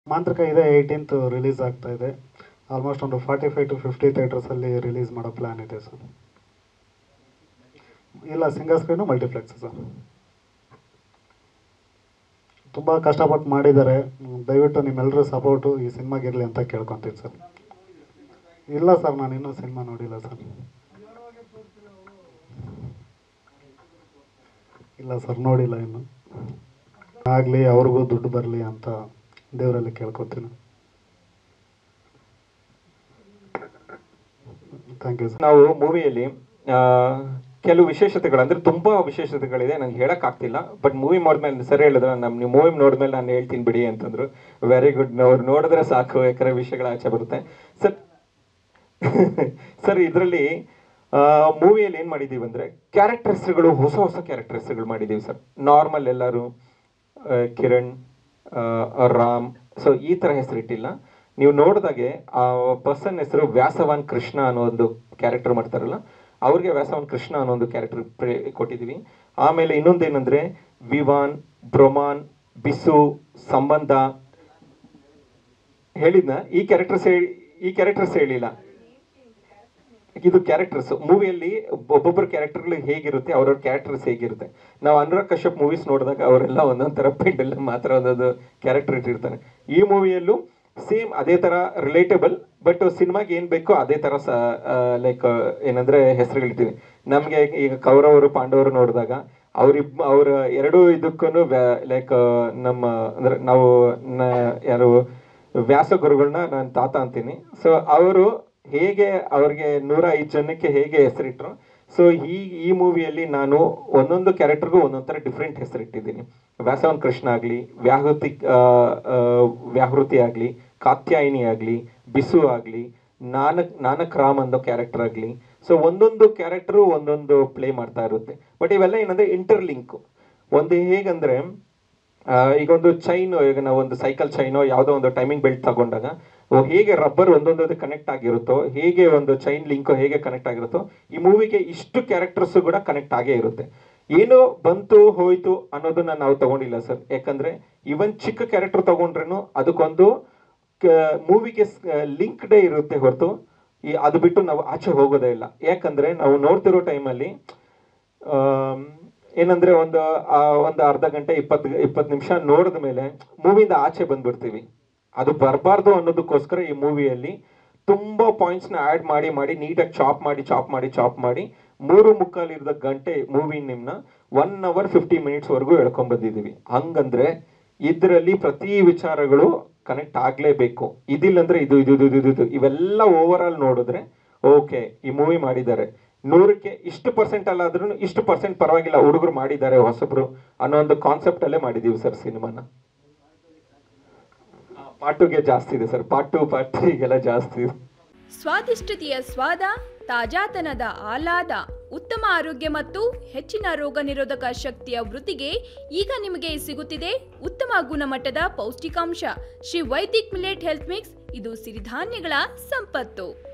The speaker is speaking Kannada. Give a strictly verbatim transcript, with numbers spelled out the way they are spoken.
ಮಾಂತ್ರಿಕ ಇದೆ ಏಯ್ಟೀನ್ತ್ ರಿಲೀಸ್ ಆಗ್ತಾ ಇದೆ. ಆಲ್ಮೋಸ್ಟ್ ಒಂದು ಫಾರ್ಟಿ ಫೈವ್ ಟು ಫಿಫ್ಟಿ ಥಿಯೇಟರ್ಸಲ್ಲಿ ರಿಲೀಸ್ ಮಾಡೋ ಪ್ಲ್ಯಾನ್ ಇದೆ ಸರ್. ಇಲ್ಲ, ಸಿಂಗಲ್ ಸ್ಕ್ರೀನು ಮಲ್ಟಿಪ್ಲೆಕ್ಸ್ ಸರ್. ತುಂಬ ಕಷ್ಟಪಟ್ಟು ಮಾಡಿದ್ದಾರೆ. ದಯವಿಟ್ಟು ನಿಮ್ಮೆಲ್ಲರೂ ಸಪೋರ್ಟು ಈ ಸಿನಿಮಾಗಿರಲಿ ಅಂತ ಕೇಳ್ಕೊತೀನಿ ಸರ್. ಇಲ್ಲ ಸರ್, ನಾನು ಇನ್ನೂ ಸಿನಿಮಾ ನೋಡಿಲ್ಲ ಸರ್. ಇಲ್ಲ ಸರ್, ನೋಡಿಲ್ಲ ಇನ್ನು. ಆಗಲಿ, ಅವ್ರಿಗೂ ದುಡ್ಡು ಬರಲಿ ಅಂತ ದೇವರಲ್ಲಿ ಕೇಳ್ಕೊತೀನಿ. Thank you sir. ನಾವು ಮೂವಿಯಲ್ಲಿ ಕೆಲವು ವಿಶೇಷತೆಗಳು ಅಂದರೆ ತುಂಬ ವಿಶೇಷತೆಗಳಿದೆ, ನನಗೆ ಹೇಳೋಕ್ಕಾಗ್ತಿಲ್ಲ. ಬಟ್ ಮೂವಿ ಮಾಡಿದ್ಮೇಲೆ ಸರ್ ಹೇಳಿದ್ರೆ ನಮ್ಮ ನೀವು ಮೂವಿ ನೋಡಿದ್ಮೇಲೆ ನಾನು ಹೇಳ್ತೀನಿ ಬಿಡಿ ಅಂತಂದರು. ವೆರಿ ಗುಡ್, ಅವ್ರು ನೋಡಿದ್ರೆ ಸಾಕು, ಯಾಕಂದರೆ ವಿಷಯಗಳು ಆಚೆ ಬರುತ್ತೆ ಸರ್. ಸರ್, ಇದರಲ್ಲಿ ಮೂವಿಯಲ್ಲಿ ಏನು ಮಾಡಿದ್ದೀವಿ ಅಂದರೆ ಕ್ಯಾರೆಕ್ಟರ್ ಹೆಸರುಗಳು ಹೊಸ ಹೊಸ ಕ್ಯಾರೆಕ್ಟರ್ ಹೆಸರುಗಳು ಮಾಡಿದ್ದೀವಿ ಸರ್. ನಾರ್ಮಲ್ ಎಲ್ಲರೂ ಕಿರಣ್, ರಾಮ್, ಸೊ ಈ ಥರ ಹೆಸರಿಟ್ಟಿಲ್ಲ. ನೀವು ನೋಡಿದಾಗೆ ಆ ಪರ್ಸನ್ ಹೆಸರು ವ್ಯಾಸವಾನ್ ಕೃಷ್ಣ ಅನ್ನೋ ಒಂದು ಕ್ಯಾರೆಕ್ಟರ್ ಮಾಡ್ತಾರಲ್ಲ, ಅವ್ರಿಗೆ ವ್ಯಾಸವಾನ್ ಕೃಷ್ಣ ಅನ್ನೋ ಒಂದು ಕ್ಯಾರೆಕ್ಟರ್ ಕೊಟ್ಟಿದ್ದೀವಿ. ಆಮೇಲೆ ಇನ್ನೊಂದೇನೆಂದರೆ ವಿವಾನ್, ಬ್ರೊಮಾನ್, ಬಿಸು, ಸಂಬಂಧ ಹೇಳಿದ್ನ ಈ ಕ್ಯಾರೆಕ್ಟರ್ಸ್ ಹೇಳಿ ಈ ಕ್ಯಾರೆಕ್ಟರ್ಸ್ ಹೇಳಿಲ್ಲ. ಇದು ಕ್ಯಾರೆಕ್ಟರ್ಸ್ ಮೂವಿಯಲ್ಲಿ ಒಬ್ಬೊಬ್ಬರ ಕ್ಯಾರೆಕ್ಟರ್ಗಳು ಹೇಗಿರುತ್ತೆ, ಅವ್ರವ್ರ ಕ್ಯಾರೆಕ್ಟರ್ಸ್ ಹೇಗಿರುತ್ತೆ. ನಾವು ಅನುರಾಗ್ ಕಶ್ಯಪ್ ಮೂವೀಸ್ ನೋಡಿದಾಗ ಅವರೆಲ್ಲ ಒಂದೊಂದು ಥರ ಪೆಂಡೆಲ್ಲ ಮಾತ್ರ ಒಂದೊಂದು ಕ್ಯಾರೆಕ್ಟರ್ ಇಟ್ಟಿರ್ತಾನೆ. ಈ ಮೂವಿಯಲ್ಲೂ ಸೇಮ್ ಅದೇ ಥರ ರಿಲೇಟಬಲ್, ಬಟ್ ಸಿನಿಮಾಗೆ ಏನು ಬೇಕೋ ಅದೇ ಥರ ಸ ಲೈಕ್ ಏನಂದರೆ ಹೆಸರುಗಳಿರ್ತೀವಿ. ನಮಗೆ ಈಗ ಕೌರವರು ಪಾಂಡವರು ನೋಡಿದಾಗ ಅವರಿಬ್ಬ ಅವರ ಎರಡೂ ಇದಕ್ಕೂ ಲೈಕ್ ನಮ್ಮ ಅಂದರೆ ನಾವು ಯಾರು ವ್ಯಾಸ ಗುರುಗಳನ್ನ ನಾನು ತಾತ ಅಂತೀನಿ. ಸೊ ಅವರು ಹೇಗೆ ಅವ್ರಿಗೆ ನೂರ ಐದು ಜನಕ್ಕೆ ಹೇಗೆ ಹೆಸರಿಟ್ರು, ಸೊ ಈ ಈ ಮೂವಿಯಲ್ಲಿ ನಾನು ಒಂದೊಂದು ಕ್ಯಾರೆಕ್ಟರ್ಗೂ ಒಂದೊಂದು ಥರ ಡಿಫ್ರೆಂಟ್ ಹೆಸರಿಟ್ಟಿದ್ದೀನಿ. ವ್ಯಾಸವನ್ ಕೃಷ್ಣ ಆಗಲಿ, ವ್ಯಾಹೃತಿ ವ್ಯಾಹೃತಿ ಆಗಲಿ, ಕಾತ್ಯಾಯಿನಿ ಆಗಲಿ, ಬಿಸು ಆಗಲಿ, ನಾನಕ್ ನಾನಕ್ ರಾಮ್ ಅನ್ನೋ ಕ್ಯಾರೆಕ್ಟರ್ ಆಗಲಿ. ಸೊ ಒಂದೊಂದು ಕ್ಯಾರೆಕ್ಟರು ಒಂದೊಂದು ಪ್ಲೇ ಮಾಡ್ತಾ ಇರುತ್ತೆ. ಬಟ್ ಇವೆಲ್ಲ ಏನಂದರೆ ಇಂಟರ್ಲಿಂಕು. ಒಂದು ಹೇಗಂದರೆ ಈಗ ಒಂದು ಚೈನು, ಈಗ ನಾವು ಒಂದು ಸೈಕಲ್ ಚೈನೋ ಯಾವುದೋ ಒಂದು ಟೈಮಿಂಗ್ ಬೆಲ್ಟ್ ತಗೊಂಡಾಗ ಹೇಗೆ ರಬ್ಬರ್ ಒಂದೊಂದು ಕನೆಕ್ಟ್ ಆಗಿರುತ್ತೋ, ಹೇಗೆ ಒಂದು ಚೈನ್ ಲಿಂಕು ಹೇಗೆ ಕನೆಕ್ಟ್ ಆಗಿರುತ್ತೋ, ಈ ಮೂವಿಗೆ ಇಷ್ಟು ಕ್ಯಾರೆಕ್ಟರ್ಸು ಕೂಡ ಕನೆಕ್ಟ್ ಆಗೇ ಇರುತ್ತೆ. ಏನೋ ಬಂತು ಹೋಯ್ತು ಅನ್ನೋದನ್ನ ನಾವು ತಗೊಂಡಿಲ್ಲ ಸರ್. ಯಾಕಂದರೆ ಇವನ್ ಚಿಕ್ಕ ಕ್ಯಾರೆಕ್ಟರ್ ತಗೊಂಡ್ರೂ ಅದಕ್ಕೊಂದು ಮೂವಿಗೆ ಲಿಂಕ್ಡೇ ಇರುತ್ತೆ ಹೊರತು ಈ ಅದು ಬಿಟ್ಟು ನಾವು ಆಚೆ ಹೋಗೋದೇ ಇಲ್ಲ. ಯಾಕಂದರೆ ನಾವು ನೋಡ್ತಿರೋ ಟೈಮಲ್ಲಿ ಏನಂದರೆ ಒಂದು ಒಂದು ಅರ್ಧ ಗಂಟೆ ಇಪ್ಪತ್ತು ಇಪ್ಪತ್ತು ನಿಮಿಷ ನೋಡಿದ ಮೇಲೆ ಮೂವಿಯಿಂದ ಆಚೆ ಬಂದ್ಬಿಡ್ತೀವಿ. ಅದು ಬರಬಾರ್ದು ಅನ್ನೋದಕ್ಕೋಸ್ಕರ ಈ ಮೂವಿಯಲ್ಲಿ ತುಂಬ ಪಾಯಿಂಟ್ಸ್ನ ಆ್ಯಡ್ ಮಾಡಿ ಮಾಡಿ ನೀಟಾಗಿ ಚಾಪ್ ಮಾಡಿ ಚಾಪ್ ಮಾಡಿ ಚಾಪ್ ಮಾಡಿ ಮೂರು ಮುಕ್ಕಾಲಿರದ ಗಂಟೆ ಮೂವಿ ನಿಮ್ಮನ್ನ ಒನ್ ಅವರ್ ಫಿಫ್ಟಿ ಮಿನಿಟ್ಸ್ವರೆಗೂ ಎಳ್ಕೊಂಡ್ಬಂದಿದ್ದೀವಿ. ಹಂಗಂದ್ರೆ ಇದರಲ್ಲಿ ಪ್ರತಿ ವಿಚಾರಗಳು ಕನೆಕ್ಟ್ ಆಗಲೇಬೇಕು. ಇದಿಲ್ಲಂದ್ರೆ ಇದು ಇದು ಇದು ಇದು ಇದು ಇವೆಲ್ಲ ಓವರ್ ಆಲ್ ನೋಡಿದ್ರೆ ಓಕೆ, ಈ ಮೂವಿ ಮಾಡಿದ್ದಾರೆ, ನೂರಕ್ಕೆ ಇಷ್ಟು ಪರ್ಸೆಂಟ್ ಅಲ್ಲಾದ್ರೂ ಇಷ್ಟು ಪರ್ಸೆಂಟ್ ಪರವಾಗಿಲ್ಲ, ಹುಡುಗರು ಮಾಡಿದ್ದಾರೆ ಹೊಸಬ್ರು ಅನ್ನೋ ಒಂದು ಕಾನ್ಸೆಪ್ಟ್ ಅಲ್ಲೇ ಮಾಡಿದೀವಿ ಸರ್ ಸಿನಿಮಾನ. ಪಾರ್ಟ್ ಟೂಗೆ ಜಾಸ್ತಿ ಇದೆ ಸರ್, ಪಾರ್ಟ್ ಟು ಪಾರ್ಟ್ ತ್ರೀಗೆಲ್ಲ ಜಾಸ್ತಿ ಇದೆ. ಸ್ವಾದಿಷ್ಟತೆಯ ಸ್ವಾದ, ತಾಜಾತನದ ಆಹ್ಲಾದ, ಉತ್ತಮ ಆರೋಗ್ಯ ಮತ್ತು ಹೆಚ್ಚಿನ ರೋಗ ನಿರೋಧಕ ಶಕ್ತಿಯ ವೃದ್ಧಿಗೆ ಈಗ ನಿಮಗೆ ಸಿಗುತ್ತಿದೆ ಉತ್ತಮ ಗುಣಮಟ್ಟದ ಪೌಷ್ಟಿಕಾಂಶ. Shri Vaidik millet health mix, ಇದು ಸಿರಿಧಾನ್ಯಗಳ ಸಂಪತ್ತು.